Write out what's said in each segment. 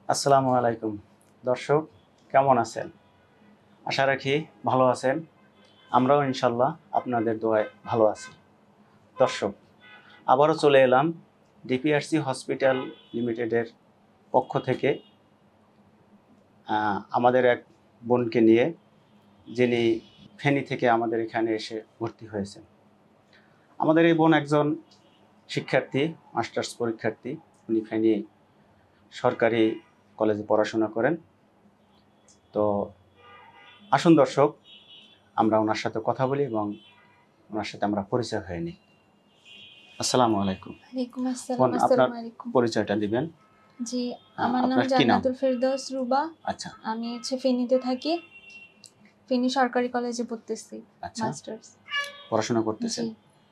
আসসালামু আলাইকুম দর্শক, কেমন আছেন? আশা রাখি ভালো আছেন। আমরাও ইনশাল্লাহ আপনাদের দোয়ায় ভালো আছি। দর্শক, আবারও চলে এলাম ডিপিআরসি হসপিটাল লিমিটেডের পক্ষ থেকে আমাদের এক বোনকে নিয়ে, যিনি ফেনী থেকে আমাদের এখানে এসে ভর্তি হয়েছেন। আমাদের এই বোন একজন শিক্ষার্থী, মাস্টার্স পরীক্ষার্থী। উনি ফেনী সরকারি কলেজে পড়াশোনা করেন। তো আসুন দর্শক, আমরা ওনার সাথে কথা বলি এবং ওনার সাথে আমরা পরিচয় হয়ে নিই। আসসালামু আলাইকুম। ওয়ালাইকুম আসসালাম। আপনার আসসালামু আলাইকুম। পরিচয়টা দিবেন? জি, আমার নাম জান্নাতুল ফেরদৌস রুবা। আচ্ছা, আমি ফেনীতে থাকি। ফেনী সরকারি কলেজে পড়তেছি, মাস্টার্স পড়াশোনা করতেছেন।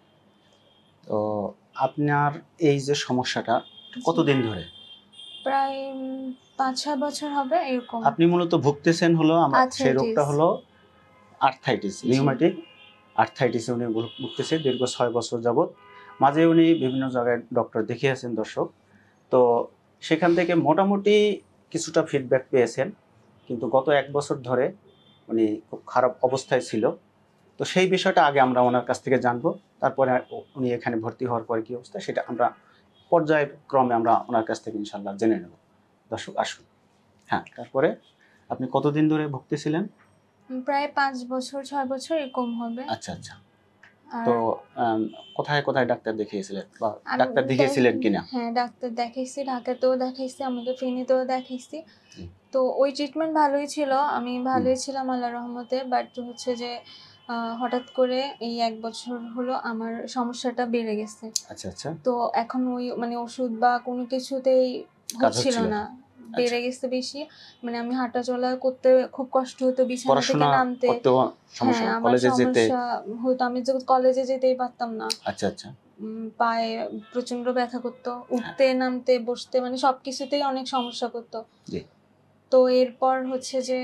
তো আপনার এই যে সমস্যাটা কতদিন ধরে? প্রায় 5-6 বছর হবে এরকম। আপনি মূলত ভুগতেছেন হলো সেই রোগটা হলো আর্থ্রাইটিস, রিউমেটিক আর্থ্রাইটিসে উনি ভুগতেছে দীর্ঘ 6 বছর যাবত। মাঝে উনি বিভিন্ন জায়গায় ডক্টর দেখিয়েছেন দর্শক। তো সেখান থেকে মোটামুটি কিছুটা ফিডব্যাক পেয়েছেন, কিন্তু গত 1 বছর ধরে উনি খুব খারাপ অবস্থায় ছিল। তো সেই বিষয়টা আগে আমরা ওনার কাছ থেকে জানবো, তারপরে উনি এখানে ভর্তি হওয়ার পরে কী অবস্থা সেটা আমরা পর্যায়ক্রমে আমরা ওনার কাছ থেকে ইনশাল্লাহ জেনে নেব। দর্শক আসুন। হ্যাঁ, তারপরে আপনি কতদিন ধরে ভুগতেছিলেন? প্রায় 5-6 বছর এরকম হবে। আচ্ছা আচ্ছা। তো কোথায় কোথায় ডাক্তার দেখিয়েছিলেন বা ডাক্তার দেখিয়েছিলেন কিনা? হ্যাঁ, ডাক্তার দেখাইছি, ঢাকাতেও দেখাইছি, আমাদের ফেনীতেও দেখাইছি। তো ওই ট্রিটমেন্ট ভালোই ছিল, আমি ভালোই ছিলাম আল্লাহর রহমতে। বাট হচ্ছে যে হঠাৎ করে এই 1 বছর হলো আমার সমস্যাটা বেড়ে গেছে। আচ্ছা আচ্ছা। তো এখন ওই ওষুধ বা কোনো কিছুতেই হচ্ছিল না, বেড়ে গেছে বেশি। আমি হাঁটা চলা করতে খুব কষ্ট হতো, বিছানা থেকে নামতে আমার সমস্যা হতো, আমি কলেজে যেতেই পারতাম না। আচ্ছা আচ্ছা। পায়ে প্রচন্ড ব্যথা করতো, উঠতে নামতে বসতে সবকিছুতেই অনেক সমস্যা করতো। তো এরপর হচ্ছে যে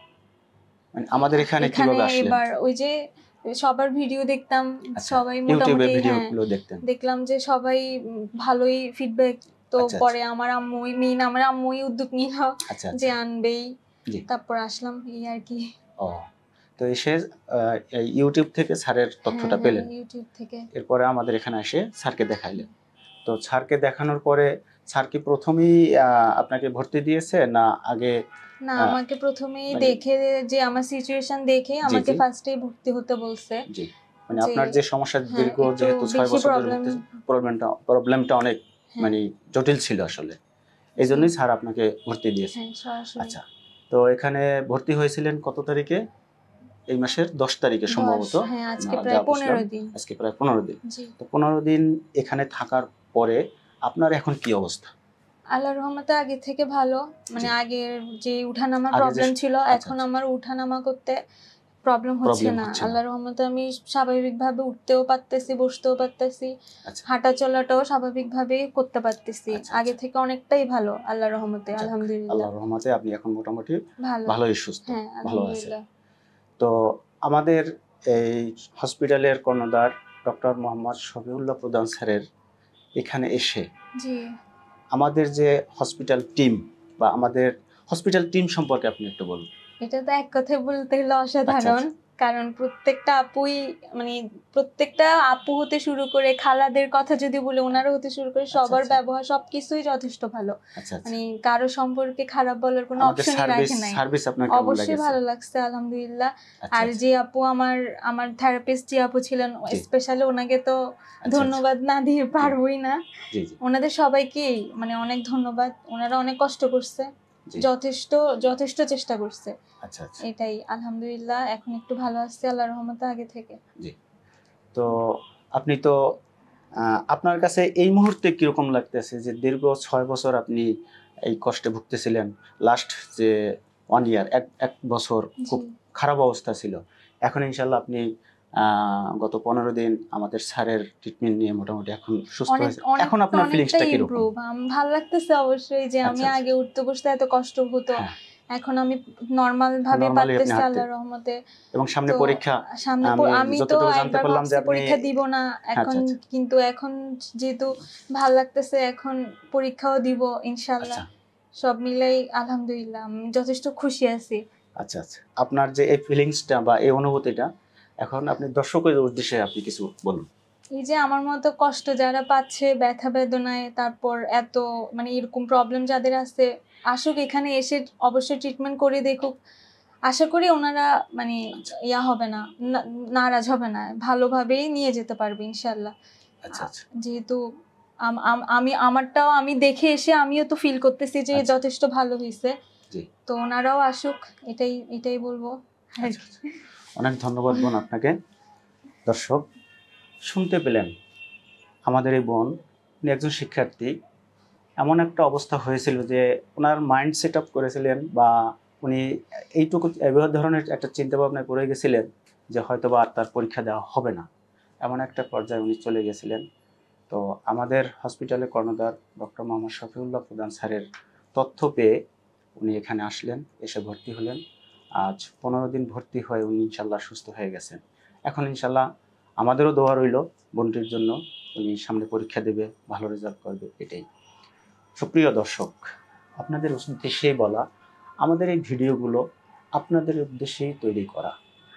আমাদের এখানে কিভাবে আসলেন? এবার ওই যে সবার ভিডিও দেখতাম, সবাই মোটামুটি দেখলাম যে সবাই ভালোই ফিডব্যাক। তো পরে আমার আম্মুই উদ্যোগ নিল যে আনবেই, তারপর আসলাম এই আর কি। তো এসে ইউটিউব থেকে স্যারের তথ্যটা পেলেন? ইউটিউব থেকে। এরপরে আমাদের এখানে এসে স্যারকে দেখাইলেন। তো স্যারকে দেখানোর পরে স্যার কি প্রথমেই আপনাকে ভর্তি দিয়েছে না আগে? না, আমাকে প্রথমেই দেখে, যে আমার সিচুয়েশন দেখে আমাকে ফার্স্টেই ভর্তি হতে বলছে। জি, আপনার যে সমস্যা দীর্ঘ যেহেতু 6 বছর ধরে প্রবলেমটা অনেক জটিল ছিল আসলে, এই জন্যই স্যার আপনাকে ভর্তি দিয়েছে। আচ্ছা, তো এখানে ভর্তি হয়েছিলেন কত তারিখে? এই মাসের 10 তারিখে সম্ভবত। আজকে প্রায় 15 দিন। আজকে প্রায় 15 দিন। তো 15 দিন এখানে থাকার পরে আপনার এখন কি অবস্থা? আল্লাহর রহমতে আগে থেকে ভালো। আগের যে উঠানামার প্রবলেম ছিল, এখন আমার উঠানামা করতে প্রবলেম হচ্ছে না। আল্লাহর রহমতে আমি স্বাভাবিকভাবে উঠতেও পারতেছি, বসতেও পারতেছি, হাঁটা চলাটাও স্বাভাবিকভাবে করতে পারতেছি। আগে থেকে অনেকটাই ভালো আল্লাহর রহমতে, আলহামদুলিল্লাহ। আল্লাহর রহমতে আপনি এখন মোটামুটি ভালোই সুস্থ, ভালো আছেন। তো আমাদের এই হসপিটালের কর্ণধার ডক্টর মোহাম্মদ শফিউল্লাহ প্রধান স্যারের এখানে এসে আমাদের যে হসপিটাল টিম বা আমাদের হসপিটাল টিম সম্পর্কে আপনি একটু বলুন। এটা তো এক কথায় বলতে হলো অসাধারণ। কারণ প্রত্যেকটা আপু হতে শুরু করে খালাদের কথা যদি বলে, ওনারা হতে শুরু করে সবার ব্যবহার সবকিছুই যথেষ্ট ভালো। কারো সম্পর্কে খারাপ বলার কোনো অপশনই রাখে নাই। অবশ্যই ভালো লাগছে, আলহামদুলিল্লাহ। আর যে আপু আমার থেরাপিস্ট যে আপু ছিলেন, স্পেশালি ওনাকে তো ধন্যবাদ না দিয়ে পারবোই না। ওনাদের সবাইকেই অনেক ধন্যবাদ। ওনারা অনেক কষ্ট করছে, যথেষ্ট চেষ্টা করছে। এটাই আলহামদুলিল্লাহ, এখন একটু ভালো আসছে আল্লাহর রহমতে আগে থেকে। জি। তো আপনি তো আপনার কাছে এই মুহূর্তে কিরকম লাগতেছে যে দীর্ঘ 6 বছর আপনি এই কষ্টে ভুগতেছিলেন, লাস্ট যে 1 ইয়ার, এক বছর খুব খারাপ অবস্থা ছিল, এখন ইনশাল্লাহ আপনি গত 15 দিন আমাদের স্যারের ট্রিটমেন্ট নিয়ে মোটামুটি এখন সুস্থ হয়েছে। এখন আপনার ফিলিংসটা কি রকম? ভালো লাগতেছে অবশ্যই, যে আমি আগে উঠতে বসতে এত কষ্ট হতো, এখন আমি নরমাল ভাবে পারতেছি আল্লাহর রহমতে। এবং সামনে পরীক্ষা, আমি তো জানতে পারলাম যে আপনি পরীক্ষা দিব না এখন, কিন্তু এখন যেহেতু ভালো লাগতেছে, এখন পরীক্ষাও দিব ইনশাআল্লাহ। সব মিলাই আলহামদুলিল্লাহ আমি যথেষ্ট খুশি আছি। আচ্ছা আচ্ছা, আপনার যে এই ফিলিংসটা বা এই অনুভূতিটা এখন আপনি দর্শকের উদ্দেশ্যে আপনি কিছু বলুন। এই যে আমার মতো কষ্ট যারা পাচ্ছে ব্যথা বেদনায়, তারপর এত মানে এরকম প্রবলেম যাদের আছে, আসুক এখানে এসে অবশ্যই ট্রিটমেন্ট করে দেখুক। আশা করি ওনারা মানে ইয়া হবে না, নারাজ হবে না, ভালোভাবেই নিয়ে যেতে পারবে ইনশাল্লাহ। আচ্ছা আচ্ছা, যেহেতু আমি আমারটাও আমি দেখে এসে আমিও তো ফিল করতেছি যে যথেষ্ট ভালো হয়েছে, তো ওনারাও আসুক, এটাই বলবো। অনেক ধন্যবাদ বোন আপনাকে। দর্শক শুনতে পেলেন, আমাদের এই বোন উনি একজন শিক্ষার্থী, এমন একটা অবস্থা হয়েছিল যে ওনার মাইন্ড সেট আপ করেছিলেন বা উনি এইটুকু এবার ধরনের একটা চিন্তা ভাবনা করে গেছিলেন যে হয়তো বা আর তার পরীক্ষা দেওয়া হবে না, এমন একটা পর্যায়ে উনি চলে গেছিলেন। তো আমাদের হসপিটালে কর্ণধার ডক্টর মোহাম্মদ শফিউল্লাহ প্রধান স্যারের তথ্য পেয়ে উনি এখানে আসলেন, এসে ভর্তি হলেন। আজ 15 দিন ভর্তি হয়ে উনি ইনশাল্লাহ সুস্থ হয়ে গেছেন। এখন ইনশাল্লাহ আমাদেরও দোয়া রইল বোনটির জন্য, উনি সামনে পরীক্ষা দেবে, ভালো রেজাল্ট করবে, এটাই। সুপ্রিয় দর্শক, আপনাদের উদ্দেশ্যেই বলা, আমাদের এই ভিডিওগুলো আপনাদের উদ্দেশ্যেই তৈরি করা।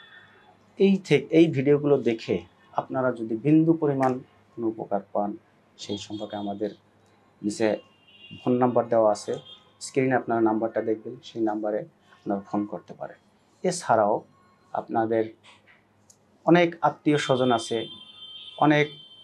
এই ভিডিওগুলো দেখে আপনারা যদি বিন্দু পরিমাণ কোনো উপকার পান, সেই সম্পর্কে আমাদের নিচে ফোন নাম্বার দেওয়া আছে, স্ক্রিনে আপনারা নাম্বারটা দেখবেন, সেই নাম্বারে আপনারা ফোন করতে পারেন। এছাড়াও আপনাদের অনেক আত্মীয় স্বজন আছে, অনেক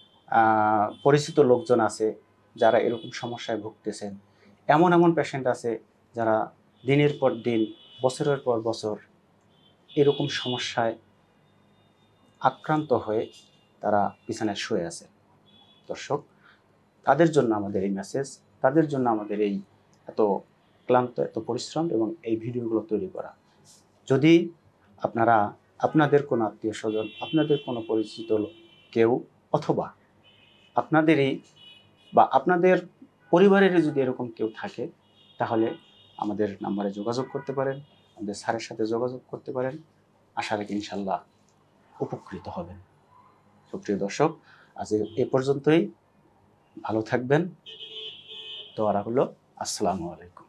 পরিচিত লোকজন আছে যারা এরকম সমস্যায় ভুগতেছেন। এমন পেশেন্ট আছে যারা দিনের পর দিন, বছরের পর বছর এরকম সমস্যায় আক্রান্ত হয়ে তারা বিছানায় শুয়ে আছে। দর্শক, তাদের জন্য আমাদের এই মেসেজ, তাদের জন্য আমাদের এই এত ক্লান্ত, এত পরিশ্রম এবং এই ভিডিওগুলো তৈরি করা। যদি আপনারা আপনাদের কোনো আত্মীয় স্বজন, আপনাদের কোনো পরিচিত কেউ অথবা আপনাদেরই বা আপনাদের পরিবারেরই যদি এরকম কেউ থাকে, তাহলে আমাদের নাম্বারে যোগাযোগ করতে পারেন, আমাদের স্যারের সাথে যোগাযোগ করতে পারেন। আশা রাখি ইনশাল্লাহ উপকৃত হবেন। সুপ্রিয় দর্শক, আজ এ পর্যন্তই। ভালো থাকবেন। দোয়া রাখলো। আসসালামু আলাইকুম।